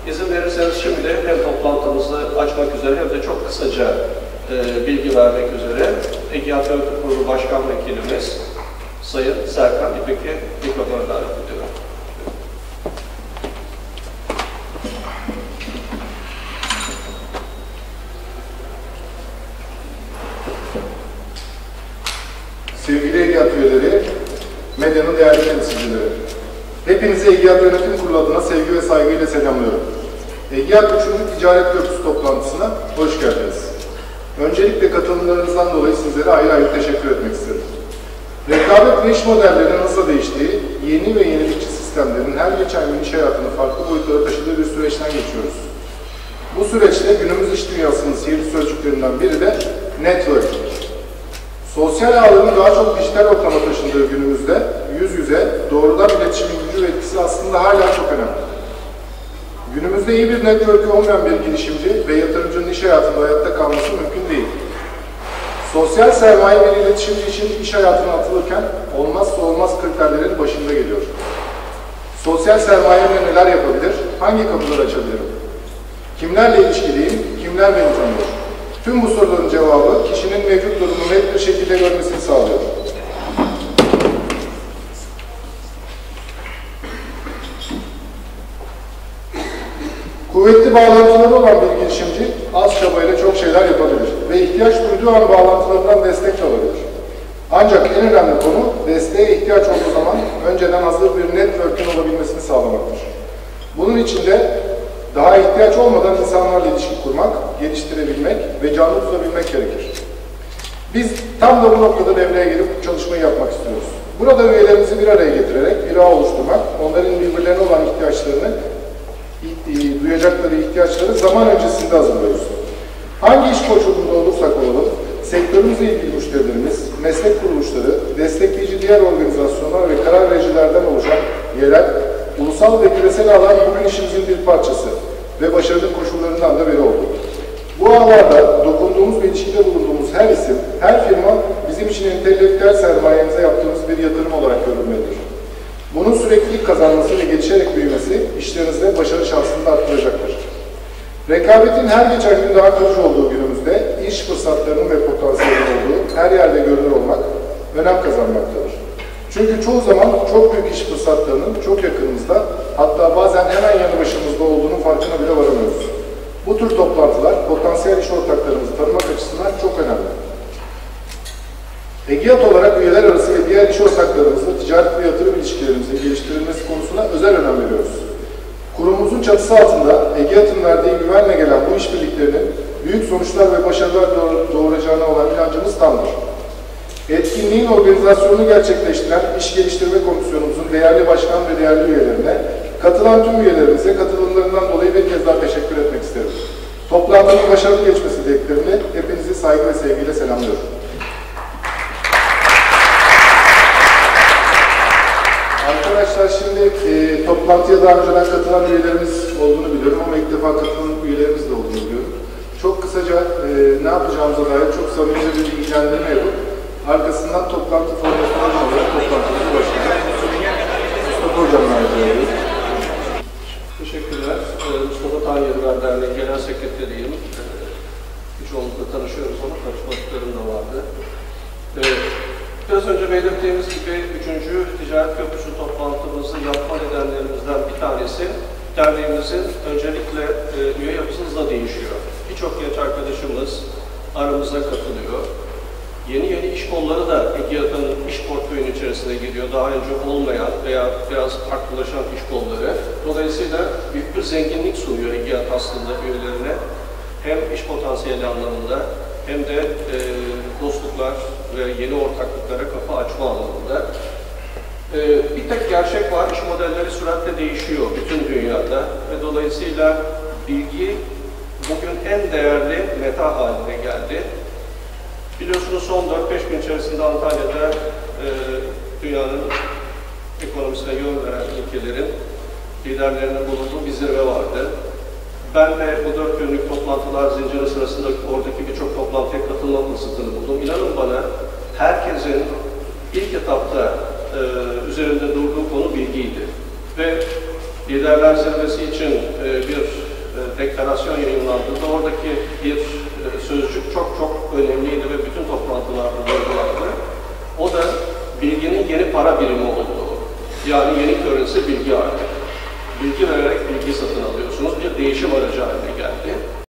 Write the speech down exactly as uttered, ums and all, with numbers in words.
İzin verirseniz şimdi hem toplantımızı açmak üzere hem de çok kısaca e, bilgi vermek üzere Egiyat Yönetim Kurulu Başkan Vekilimiz Sayın Serkan İpek'i mikrofona davet ediyorum. Sevgili Egiyat üyeleri, medyanın değerli temsilcileri, hepinizi Egiyat Yönetim Kurulu adına sevgi ve saygıyla selamlıyorum. Egiyat üçüncü Ticaret Köprüsü toplantısına hoş geldiniz. Öncelikle katılımlarınızdan dolayı sizlere ayrı ayrı teşekkür etmek isterim. Rekabet ve iş modellerinin hızla değiştiği, yeni ve yenilikçi sistemlerin her geçen gün iş hayatını farklı boyutlara taşıdığı bir süreçten geçiyoruz. Bu süreçte günümüz iş dünyasının sihirli sözcüklerinden biri de networking. Sosyal ağların daha çok dijital ortama taşındığı günümüzde yüz yüze doğrudan iletişimin gücü ve etkisi aslında hala çok önemli. Günümüzde iyi bir network'ü olmayan bir girişimci ve yatırımcının iş hayatında hayatta kalması mümkün değil. Sosyal sermaye bir iletişimci için iş hayatına atılırken olmazsa olmaz kriterlerin başında geliyor. Sosyal sermayeyle neler yapabilir, hangi kapıları açabilirim? Kimlerle ilişkiliyim, kimler beni tanıyor? Tüm bu soruların cevabı kişinin mevcut durumunu net bir şekilde görmesini sağlıyor. Kuvvetli bağlantıları olan bir girişimci az çabayla çok şeyler yapabilir ve ihtiyaç duyduğu an bağlantılarından destek alabilir. Ancak en önemli konu desteğe ihtiyaç olduğu zaman önceden hazır bir network'ün olabilmesini sağlamaktır. Bunun için de daha ihtiyaç olmadan insanlarla ilişki kurmak, geliştirebilmek ve canlı tutabilmek gerekir. Biz tam da bu noktada devreye girip çalışmayı yapmak istiyoruz. Burada üyelerimizi bir araya getirerek bir ağ oluşturmak, onların birbirlerine olan ihtiyaçlarını, duyacakları ihtiyaçları zaman öncesinde hazırlıyoruz. Hangi iş koşulunda olursak olalım, sektörümüzle ilgili müşterilerimiz, meslek kuruluşları, destekleyici diğer organizasyonlar ve karar vericilerden oluşan yerel, ulusal ve küresel ağlar bugün işimizin bir parçası ve başarılı koşullarından da biri oldu. Bu ağlarda dokunduğumuz ve ilişkide bulunduğumuz her isim, her firma bizim için entelektüel sermayemize yaptığımız bir yatırım olarak görülmelidir. Bunun süreklilik kazanması ve gelişerek büyümesi işlerinizde başarı şansını da arttıracaktır. Rekabetin her geçen gün daha kalıcı olduğu günümüzde iş fırsatlarının ve potansiyelinin olduğu her yerde görünür olmak önem kazanmaktadır. Çünkü çoğu zaman çok büyük iş fırsatlarının çok yakınımızda, hatta bazen hemen yanı başımızda olduğunun farkına bile varamıyoruz. Bu tür toplantılar potansiyel iş ortaklarımızı tanımak açısından çok önemli. Egiyat olarak üyeler arası ve diğer iş ortaklarımızla ticaret ve yatırım ilişkilerimizin geliştirilmesi konusuna özel önem veriyoruz. Kurumumuzun çatısı altında Egiyat'ın verdiği güvenle gelen bu işbirliklerinin büyük sonuçlar ve başarılar doğuracağına olan inancımız tamdır. Etkinliğin organizasyonunu gerçekleştiren İş Geliştirme Komisyonumuzun değerli başkan ve değerli üyelerine, katılan tüm üyelerimize katılımlarından dolayı bir kez daha teşekkür etmek isterim. Toplantının başarılı geçmesi dileklerimle hepinizi saygı ve sevgiyle selamlıyorum. Arkadaşlar şimdi e, toplantıya daha önceden katılan üyelerimiz olduğunu biliyorum ama ilk defa katılan üyelerimiz de olduğunu biliyorum. Çok kısaca e, ne yapacağımıza dair çok samimice bir bilgilendirme yapıp arkasından toplantı formatına olarak toplantımızı başlayacağız. Mustafa Hocam'la yapıyoruz. Teşekkürler. Mustafa Tanyeliler Derneği Genel Sekreteriyim. Birçoğunlukla tanışıyoruz ama tanışmadıklarım da vardı. Evet. Biraz önce belirttiğimiz gibi üçüncü Ticaret Köprüsü toplantımızı yapma nedenlerimizden bir tanesi derneğimizin öncelikle e, üye yapısı hızla değişiyor. Birçok genç arkadaşımız aramıza katılıyor. Yeni yeni iş kolları da Egiyat'ın iş portföyünün içerisine giriyor. Daha önce olmayan veya biraz farklılaşan iş kolları. Dolayısıyla büyük bir zenginlik sunuyor Egiyat aslında üyelerine. Hem iş potansiyeli anlamında hem de e, dostluklar ve yeni ortaklıklara kapı açma anlamında. E, bir tek gerçek var, iş modelleri süratle değişiyor bütün dünyada ve dolayısıyla bilgi bugün en değerli meta haline geldi. Biliyorsunuz son dört beş gün içerisinde Antalya'da e, dünyanın ekonomisine yön veren ülkelerin liderlerinin bulunduğu bir zirve vardı. Ben de bu dört günlük toplantılar zinciri sırasında oradaki birçok toplantıya katılma fırsatını buldum. İnanın bana herkesin ilk etapta e, üzerinde durduğu konu bilgiydi. Ve Liderler Zirvesi için e, bir e, deklarasyon yayınlandığında oradaki bir e, sözcük çok çok önemliydi ve bütün toplantılarda vurgulandı. O da bilginin yeni para birimi olduğu. Yani yeni currency bilgi artık. Bilgi vererek bilgi satın alıyorsunuz. Bir değişim aracı haline geldi.